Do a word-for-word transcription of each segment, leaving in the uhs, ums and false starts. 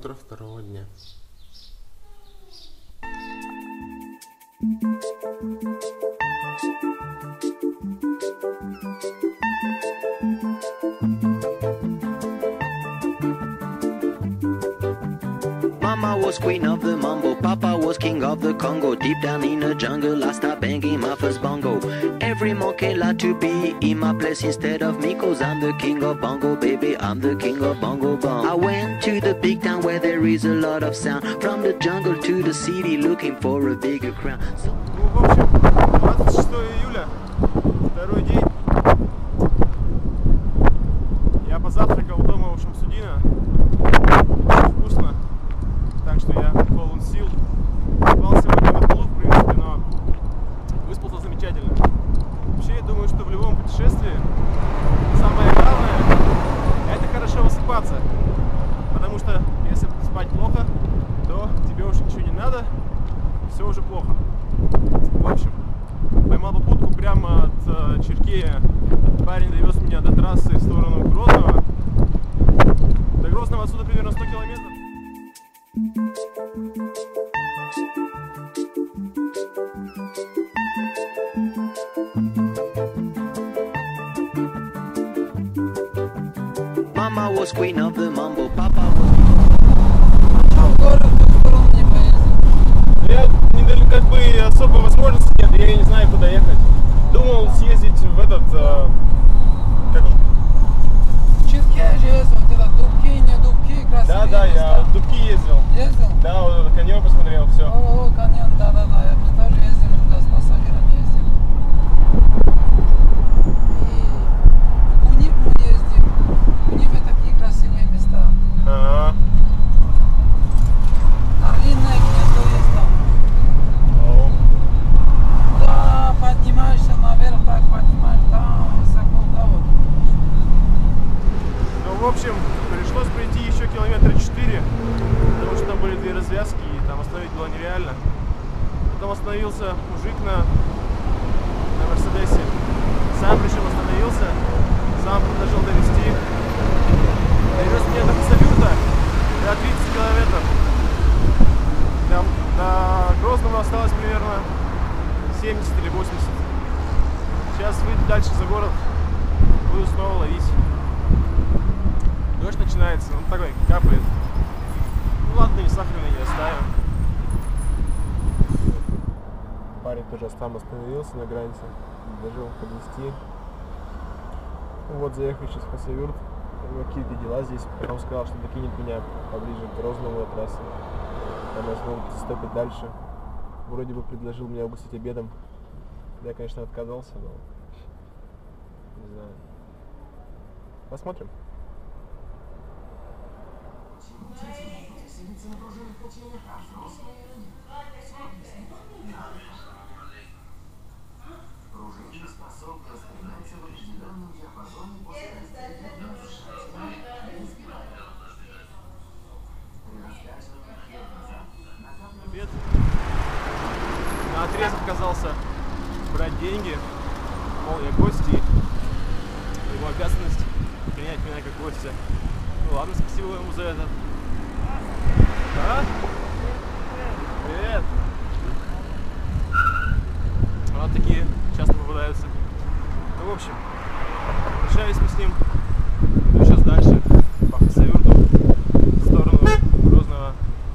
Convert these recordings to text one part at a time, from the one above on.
Утро второго дня. Mama was queen of the mambo, Papa was king of the Congo. Deep down in the jungle, I start banging my first bongo. Every monkey like to be in my place instead of me, cause I'm the king of bongo, baby, I'm the king of bongo bong. I went to the big town where there is a lot of sound. From the jungle to the city, looking for a bigger crown. So... Ну, в общем, двадцать шестое июля, второй день. Я позавтракал дома у Шамсудина. Вкусно. Так что я полон сил. Спал сегодня на полу, в принципе, но выспался замечательно. Вообще, я думаю, что в любом путешествии самое главное — это хорошо высыпаться. Потому что если спать плохо, то тебе уже ничего не надо, все уже плохо. В общем, поймал попутку прямо от э, Черкея. Парень довез меня до трассы в сторону Грозного. До Грозного отсюда примерно сто километров. Mama was queen of the mambo, Papa was... Я недалеко, как бы особо возможности нет, я не знаю, куда ехать. Думал съездить в этот... Э, как же? Черкея же ездил, где-то Дубки, не Дубки, красивые Да, да, места. я в Дубки ездил. Ездил? Да, вот этот каньон посмотрел, все. О, каньон, да, да, да, я бы тоже ездил, туда с пассажиром ездил. И в Гуниб мы ездим. В Гунибе такие красивые места. А-а-а. Орлиное гнездо есть там. О. Да, поднимаешься наверх, так поднимаешь, там высоко, да, вот. Ну, в общем, пришлось пройти еще километра четыре, потому что там были две развязки, и там остановить было нереально. Потом остановился мужик на, на Мерседесе. Сам причем остановился, сам предложил довезти. Довез меня до Хасавюрта, до тридцать километров. Там до Грозного осталось примерно семьдесят или восемьдесят. Сейчас выйду дальше за город, буду снова ловить. Дождь начинается, он такой капает. Ну ладно, не сахарный, не оставим. Парень тоже там остановился на границе, предложил подвезти. Ну, вот заехал сейчас в Хасавюрт, какие-то дела здесь. Потом сказал, что докинет меня поближе к Грозному от трассы. Там я смог стопить дальше. Вроде бы предложил меня угостить обедом. Я, конечно, отказался, но не знаю. Посмотрим. Обед. На отрез отказался брать деньги. Мол, я гости. Его обязанность принять меня как гостя. Ну ладно, спасибо ему за это. А? Привет! Вот такие часто попадаются. Ну, в общем, прощались мы с ним. Иду сейчас дальше по Хасавюрту в сторону Грозного.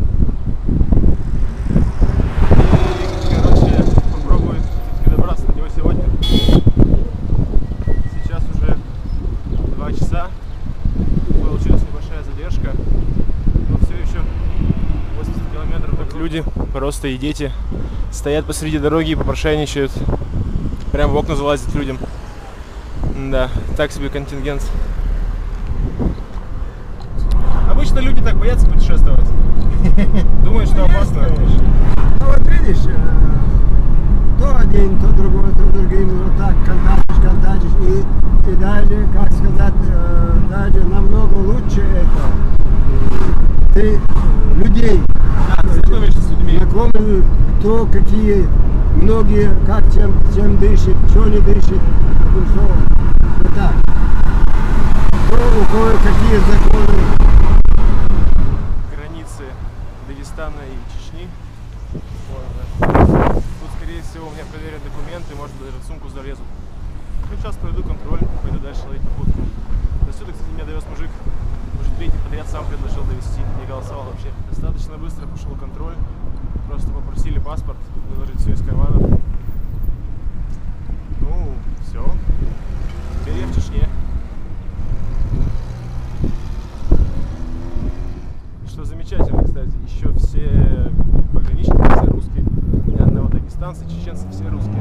И, короче, попробую все-таки добраться до него сегодня. Сейчас уже два часа. Получилась небольшая задержка, но все еще восемьдесят километров. Так люди, просто и дети, стоят посреди дороги и попрошайничают. Прям в окна залазят людям. Да, так себе контингент. Обычно люди так боятся путешествовать. Думают, что опасно. Ну вот видишь, то один, то другой, то другим, вот так контактишь, контактишь, и, и даже, как сказать, даже намного лучше это. Ты людей, Да, знакомишься с людьми. знакомишь, кто какие, многие, как чем, чем дышит, что не дышит, вот так. Кто у кого какие законы. Границы. Дагестана и Чечни. Тут, скорее всего, у меня проверят документы, может даже в сумку залезут. Ну, сейчас пройду контроль, пойду дальше ловить попутку. До сюда, кстати, меня довез мужик. Уже третий подряд сам предложил довести, не голосовал вообще. Достаточно быстро пошел контроль. Просто попросили паспорт, выложить все из кармана. Ну, все. Теперь я в Чечне. Что замечательно, кстати, еще все пограничники, все русские. Ни одного дагестанца, чеченцы, все русские.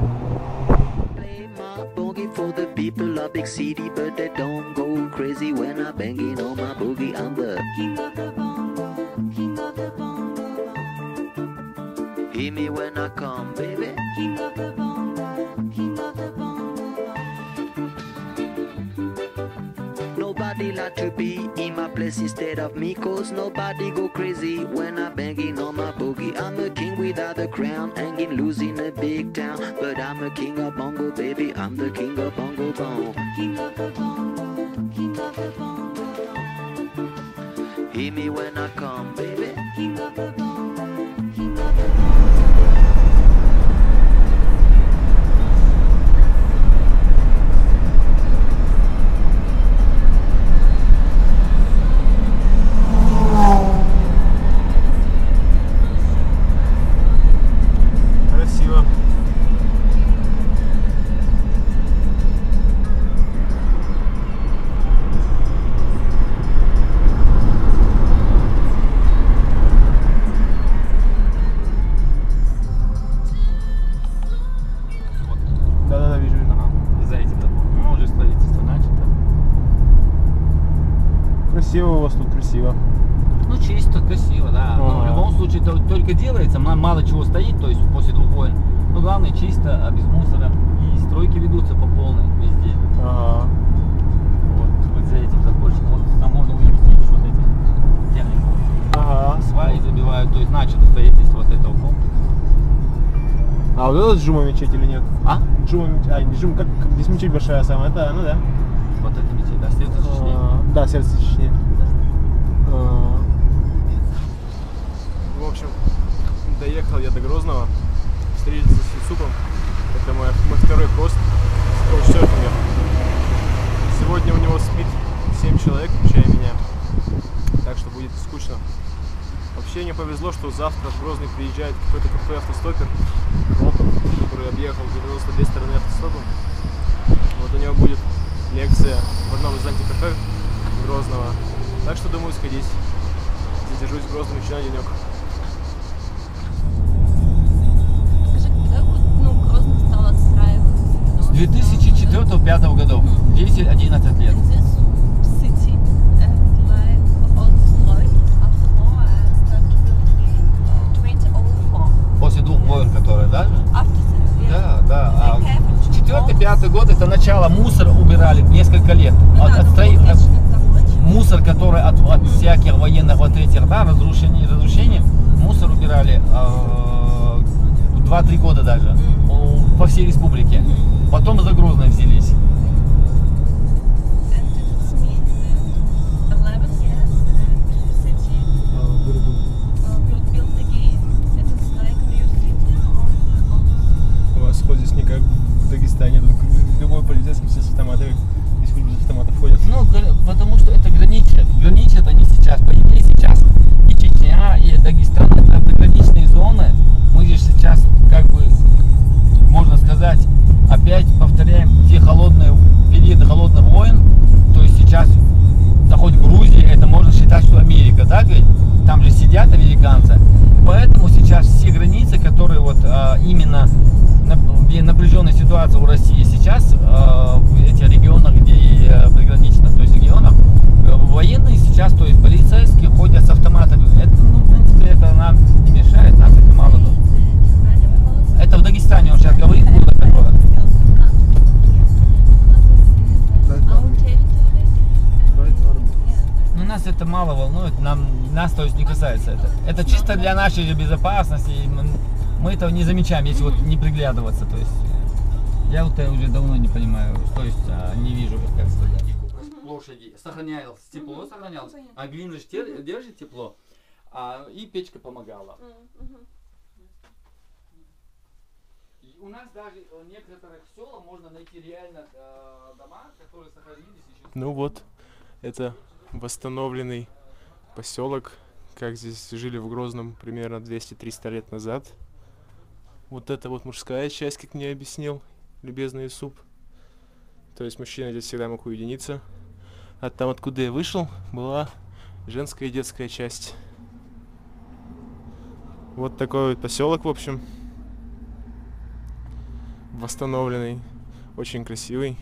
For the people of big city, but they don't go crazy when I banging on my boogie. I'm the king of the bongo, king of the bongo. Hear me when I come, baby. King of the bongo, king of the bongo. Nobody like to be in my place instead of me, cause nobody go crazy when I banging on my boogie. I'm a king without a crown, hanging loose in a big town, but I'm a king of bongo, baby. I'm the king of bongo bong. King of the bongo, king of the bongo. Hear me when I come, baby. King of the bongo, king of the bongo. Красиво. Да-да-да, вижу. Ага. Из-за этих заборов. Ну, уже строительство начато. Красиво у вас тут, красиво. Ну, чисто, красиво, да. Но в Ага. любом случае то- только делается, ма- мало чего стоит, то есть после двух войн. Но главное чисто, а без мусора. И стройки ведутся по полной везде. Ага. Вот, вот за этим заборчиком, вот там можно увидеть, видишь, вот эти технику. Ага. Сваи забивают, то есть начато строительство вот этого комплекса. А вот это Джума мечеть или нет? А? Джума мечеть, а не Джума, как, как здесь мечеть большая самая, это она, да? Вот это мечеть, да, сердце Чечни. А, да, сердце Чечни. А. В общем, доехал я до Грозного, встретился с Юсупом. Это мой, мой второй пост с кроусерфинга. Сегодня у него спит семь человек, включая меня. Так что будет скучно. Вообще мне повезло, что завтра в Грозный приезжает какой-то крутой автостопер, Волков, который объехал девяносто две стороны автостопом. Вот у него будет лекция в одном из антикафе Грозного. Так что думаю сходить. Задержусь в Грозном еще на денек. Скажи, когда вот, ну, Грозный стал отстраиваться? С две тысячи четвёртого — две тысячи пятого годов, десять-одиннадцать лет. And this city, and like all destroyed after war, and start to build again twenty oh four. После двух войн, которые, да? After that, yeah. Да, да. А They have two четвёртый-пятый год это начало, мусор убирали несколько лет. Ну От- да, отстрои- ну, от- отличный заводчик. мусор, который от, от всяких военных вот этих, да, разрушений, разрушений, мусор убирали э, два-три года даже у- по всей республике. Потом за Грозное взялись. And this means that eleven years and city uh, will build again. It is like new city on, on У вас ход здесь не как в Дагестане, тут любой полицейский все с автоматами, здесь хоть без автомата входят. Ну, гра- потому что это граничит. Граничат они сейчас. По идее сейчас и Чечня, и Дагестан это приграничные зоны. Мы здесь сейчас, как бы, можно сказать, опять повторяем те холодные периоды холодных войн. То есть сейчас, да хоть Грузия, это можно считать, что Америка, да, ведь? Там же сидят американцы. Поэтому сейчас все границы, которые вот а, именно нап- где напряженная ситуация у России сейчас, а, в этих регионах, где а, пригранично, то есть регионах, а, военные сейчас, то есть полицейские ходят с автоматами. Это, ну, в принципе, это нам не мешает, нас это мало. Это в Дагестане, он сейчас говорит, куда такое. Ну, нас это мало волнует, нам, нас, то есть, не касается это. Это чисто для нашей же безопасности, и мы, мы этого не замечаем, если вот не приглядываться, то есть. Я вот это уже давно не понимаю, то есть, а, не вижу, как сказать. Площади сохранялось, тепло сохранялось, а глина же держит тепло. А, и печка помогала. Мгм. И у нас даже в некоторых селах можно найти реально э, дома, которые сохранились еще. Ну вот, это восстановленный поселок, как здесь жили в Грозном примерно двести-триста лет назад. Вот это вот мужская часть, как мне объяснил любезный Юсуп. То есть мужчина здесь всегда мог уединиться. А там, откуда я вышел, была женская и детская часть. Вот такой вот поселок, в общем. Восстановленный. Очень красивый.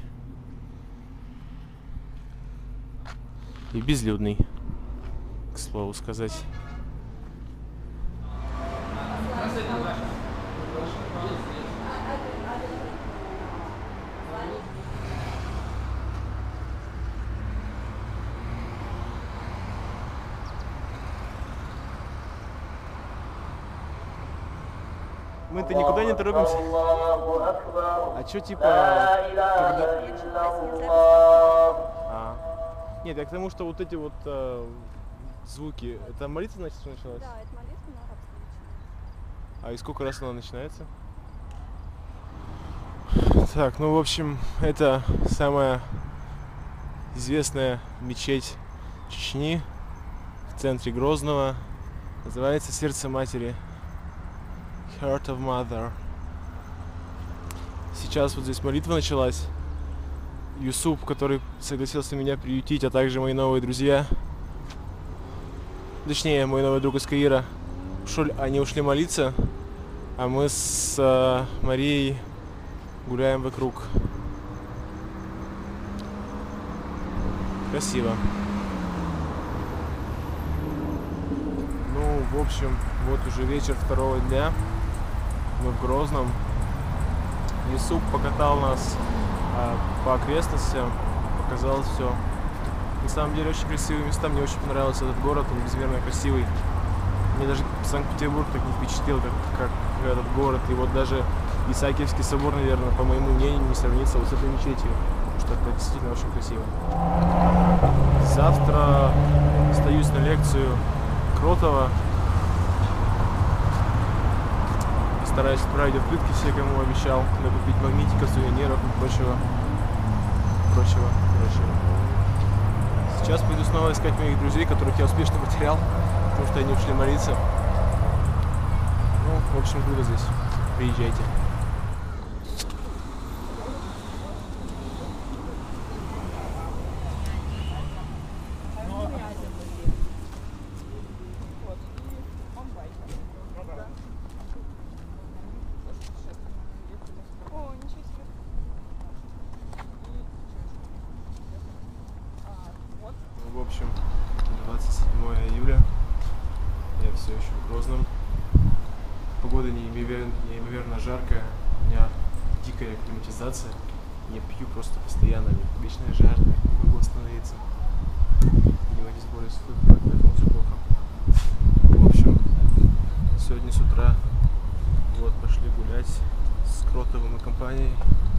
И безлюдный, к слову сказать. Мы-то никуда не торопимся. А чё типа, когда... А. Нет, я к тому, что вот эти вот э, звуки, это молитва, значит, что началась? Да, это молитва на арабском начинается. А и сколько раз она начинается? Так, ну в общем, это самая известная мечеть Чечни в центре Грозного. Называется Сердце Матери. Heart of Mother. Сейчас вот здесь молитва началась. Юсуп, который согласился меня приютить, а также мои новые друзья, точнее, мой новый друг из Каира, ушли, они ушли молиться, а мы с э, Марией гуляем вокруг. Красиво. Ну, в общем, вот уже вечер второго дня. Мы в Грозном. Юсуп покатал нас а, по окрестностям, показал все. На самом деле очень красивые места, мне очень понравился этот город, он безмерно красивый. Мне даже Санкт-Петербург так не впечатлил, как, как этот город. И вот даже Исаакиевский собор, наверное, по моему мнению, не сравнится вот с этой мечетью, потому что это действительно очень красиво. Завтра остаюсь на лекцию Кротова. Стараюсь отправить открытки все, кому обещал, накупить магнитиков, сувениров и прочего, прочего, прочего. Сейчас пойду снова искать моих друзей, которых я успешно потерял, потому что они ушли молиться. Ну, в общем, круто здесь. Приезжайте. В общем, двадцать седьмое июля, я все еще в Грозном. Погода неимоверно, неимоверно жаркая, у меня дикая климатизация. Я пью просто постоянно, вечная жажда, не могу остановиться. Видимо, здесь более сухой климат, поэтому все плохо. В общем, сегодня с утра вот пошли гулять с Кротовым и компанией.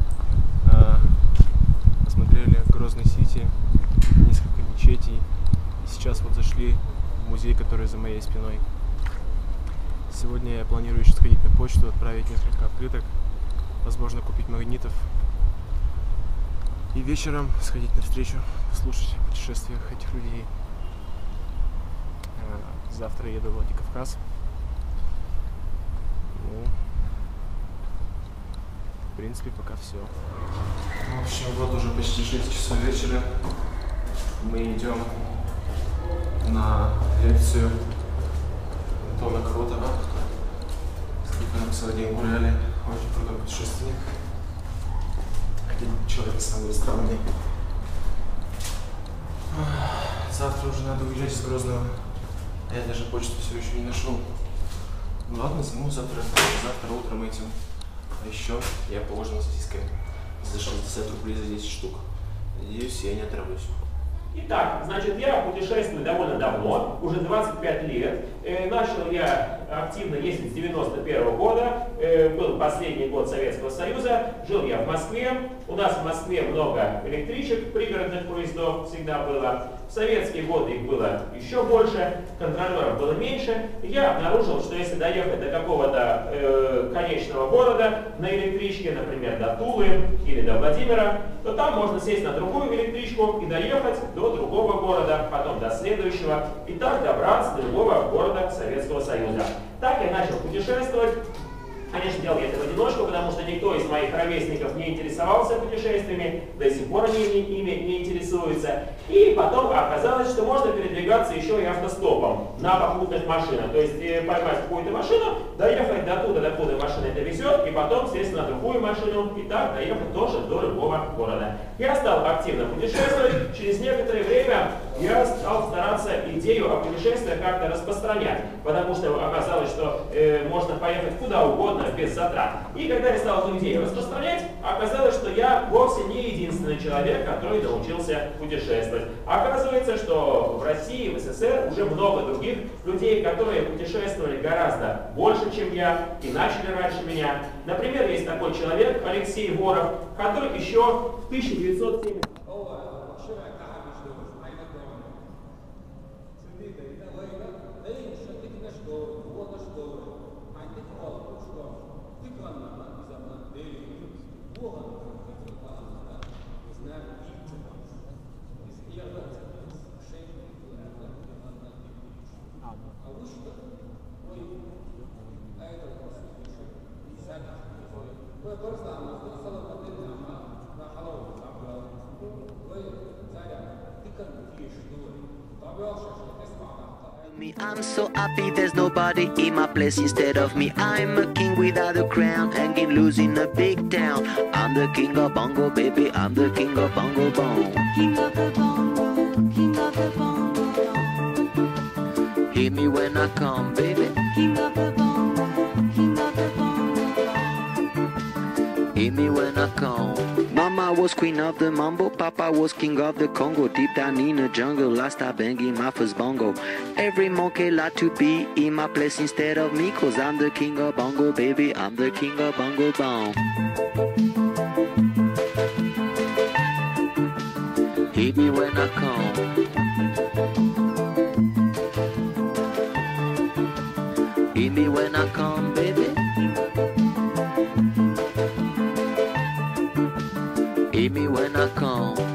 Посмотрели Грозный Сити, несколько мечетей. И сейчас вот зашли в музей, который за моей спиной. Сегодня я планирую еще сходить на почту, отправить несколько открыток, возможно, купить магнитов. И вечером сходить на встречу, послушать о путешествиях этих людей. Завтра еду в Владикавказ. Ну, в принципе, пока все. В общем, вот уже почти шесть часов вечера. Мы идем на лекцию Антона Кротова. С которым целый день гуляли. Очень крутой путешественник. Хотя человек самый странный. Завтра уже надо уезжать из Грозного. Я даже почту все еще не нашел. Ну ладно, займу завтра. Завтра утром этим. А еще я положил сосисками за шестьдесят рублей за десять штук. Надеюсь, я не отравлюсь. Итак, значит, я путешествую довольно давно, уже двадцать пять лет. Э, начал я активно ездить с девяносто первого года, э, был последний год Советского Союза, жил я в Москве. У нас в Москве много электричек, пригородных поездов всегда было. В советские годы их было еще больше, контролеров было меньше. И я обнаружил, что если доехать до какого-то э, конечного города на электричке, например, до Тулы или до Владимира, то там можно сесть на другую электричку и доехать до другого города, потом до следующего, и так добраться до любого города Советского Союза. Так я начал путешествовать. Конечно, делал я это в одиночку, потому что никто из моих ровесников не интересовался путешествиями, до сих пор они ими не интересуются. И потом оказалось, что можно передвигаться еще и автостопом на попутных машинах. То есть поймать какую-то машину, доехать до туда, докуда машина это везет, и потом сесть на другую машину, и так доехать тоже до любого города. Я стал активно путешествовать. Через некоторое время я стал стараться идею о путешествиях как-то распространять, потому что оказалось, что э, можно поехать куда угодно без затрат. И когда я стал эту идею распространять, оказалось, что я вовсе не единственный человек, который научился путешествовать. Оказывается, что в России, в СССР уже много других людей, которые путешествовали гораздо больше, чем я, и начали раньше меня. Например, есть такой человек, Алексей Воров, который еще в тысяча девятьсот семидесятом I'm so happy there's nobody in my place instead of me. I'm a king without a crown, hanging loose in a big town. I'm the king of bongo, baby, I'm the king of bongo bong. King of the bongo, king of the bongo bong. Hear me when I come, baby. King of the bongo, king of the bongo bong. Hear me when I come. Mama was queen of the mambo, Papa was king of the Congo. Deep down in the jungle, I start banging my first bongo. Every monkey like to be in my place instead of me, cause I'm the king of bongo, baby, I'm the king of bongo bong. Hit me when I come. Hit me when I come, baby. Hit me when I come.